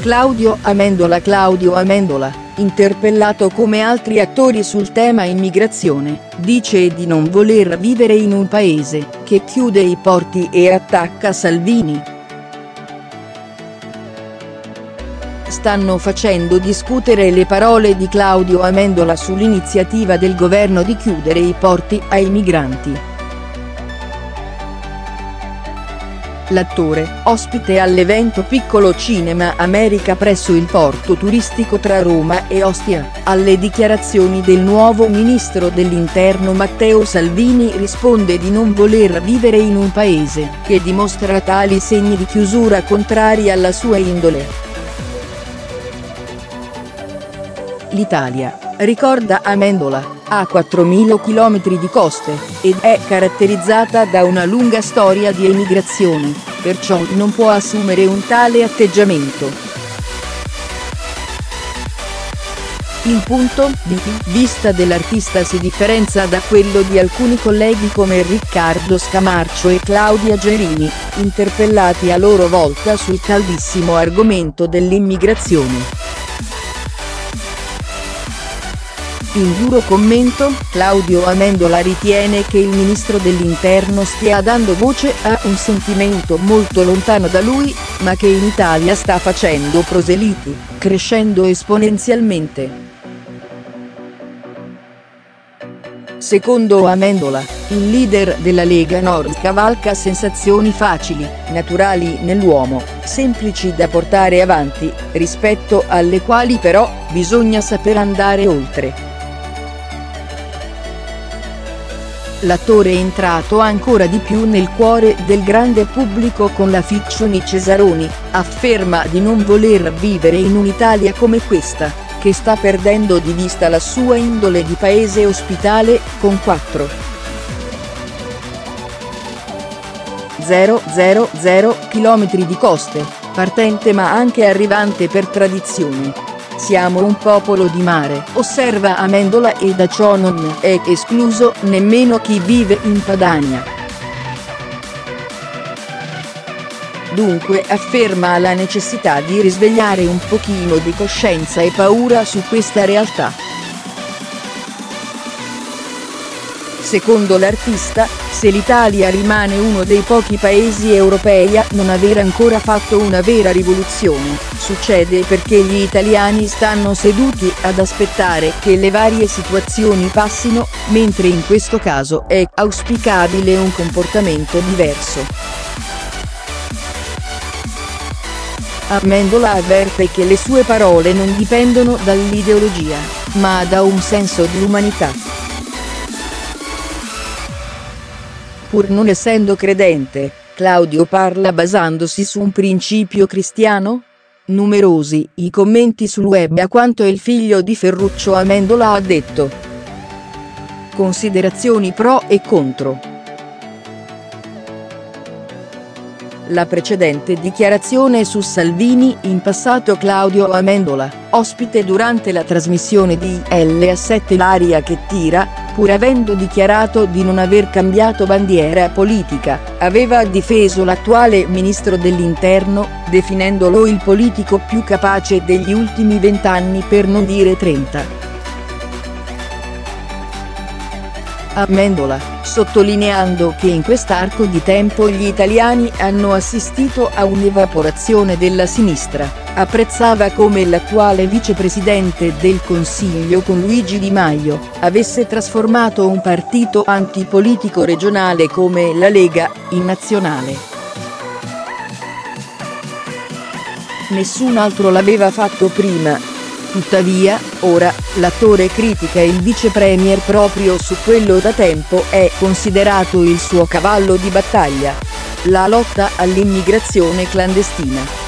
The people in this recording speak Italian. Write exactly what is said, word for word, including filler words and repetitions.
Claudio Amendola. Claudio Amendola, interpellato come altri attori sul tema immigrazione, dice di non voler vivere in un paese che chiude i porti e attacca Salvini. Stanno facendo discutere le parole di Claudio Amendola sull'iniziativa del governo di chiudere i porti ai migranti. L'attore, ospite all'evento Piccolo Cinema America presso il porto turistico tra Roma e Ostia, alle dichiarazioni del nuovo ministro dell'Interno Matteo Salvini risponde di non voler vivere in un paese che dimostra tali segni di chiusura contrari alla sua indole. L'Italia, ricorda Amendola, ha quattromila chilometri di coste, ed è caratterizzata da una lunga storia di emigrazione, perciò non può assumere un tale atteggiamento. Il punto di vista dell'artista si differenzia da quello di alcuni colleghi come Riccardo Scamarcio e Claudia Gerini, interpellati a loro volta sul caldissimo argomento dell'immigrazione. In duro commento, Claudio Amendola ritiene che il ministro dell'Interno stia dando voce a un sentimento molto lontano da lui, ma che in Italia sta facendo proseliti, crescendo esponenzialmente. Secondo Amendola, il leader della Lega Nord cavalca sensazioni facili, naturali nell'uomo, semplici da portare avanti, rispetto alle quali però bisogna saper andare oltre. L'attore è entrato ancora di più nel cuore del grande pubblico con la fiction I Cesaroni, afferma di non voler vivere in un'Italia come questa, che sta perdendo di vista la sua indole di paese ospitale, con quattro mila chilometri di coste, partente ma anche arrivante per tradizione. Siamo un popolo di mare, osserva Amendola, e da ciò non è escluso nemmeno chi vive in Padania. Dunque afferma la necessità di risvegliare un pochino di coscienza e paura su questa realtà. Secondo l'artista, se l'Italia rimane uno dei pochi paesi europei a non aver ancora fatto una vera rivoluzione, succede perché gli italiani stanno seduti ad aspettare che le varie situazioni passino, mentre in questo caso è auspicabile un comportamento diverso. Amendola avverte che le sue parole non dipendono dall'ideologia, ma da un senso di umanità. Pur non essendo credente, Claudio parla basandosi su un principio cristiano? Numerosi i commenti sul web a quanto il figlio di Ferruccio Amendola ha detto. Considerazioni pro e contro. La precedente dichiarazione su Salvini. In passato Claudio Amendola, ospite durante la trasmissione di L A sette L'aria che tira, pur avendo dichiarato di non aver cambiato bandiera politica, aveva difeso l'attuale ministro dell'Interno, definendolo il politico più capace degli ultimi vent'anni per non dire trenta. Amendola, sottolineando che in quest'arco di tempo gli italiani hanno assistito a un'evaporazione della sinistra, apprezzava come l'attuale vicepresidente del Consiglio con Luigi Di Maio avesse trasformato un partito antipolitico regionale come la Lega in nazionale. Nessun altro l'aveva fatto prima. Tuttavia, ora, l'attore critica il vice premier proprio su quello da tempo è considerato il suo cavallo di battaglia: la lotta all'immigrazione clandestina.